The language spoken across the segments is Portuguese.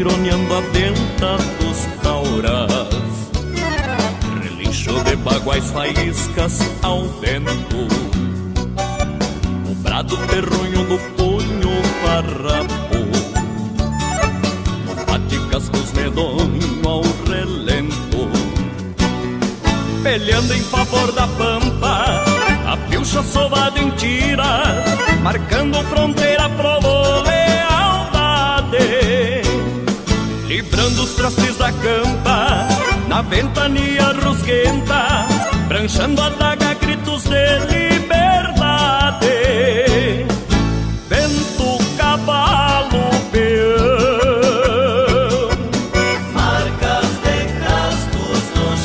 tironeando a venta dos tauras, relincho de baguais, faíscas ao vento, o brado terronho do punho farrapo, bate cascos medonho ao relento, peleando em favor da pampa, a pilcha sovada em tiras, marcando fronteira pro lealdade, livrando os trastes da campa, na ventania rusguenta, pranchando a daga, gritos de liberdade. Vento, cavalo, peão, marcas de cascos no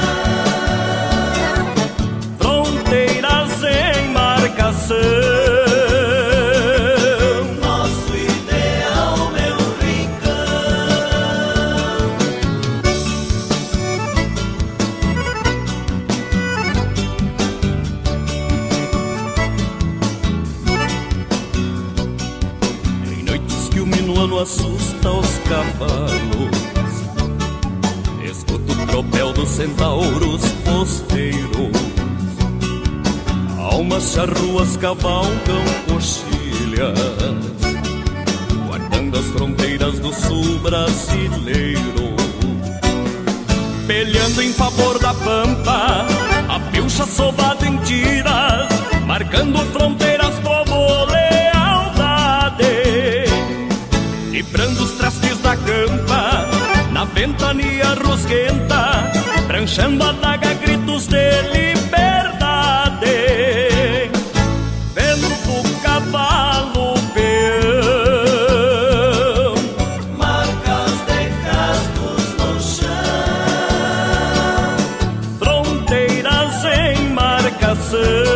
chão, fronteiras em marcação. Assusta os cavalos, escuto o tropel dos centauros posteiros, almas charruas cavalgam coxilhas, guardando as fronteiras do sul brasileiro, peleando em favor da pampa, a pilcha sovada em tiras, marcando fronteiras como lealdade, livrando os trastes da campa, na ventania rusguenta, pranchando a daga, gritos de liberdade. Vento, cavalo, peão, marcas de cascos no chão, fronteiras em marcação.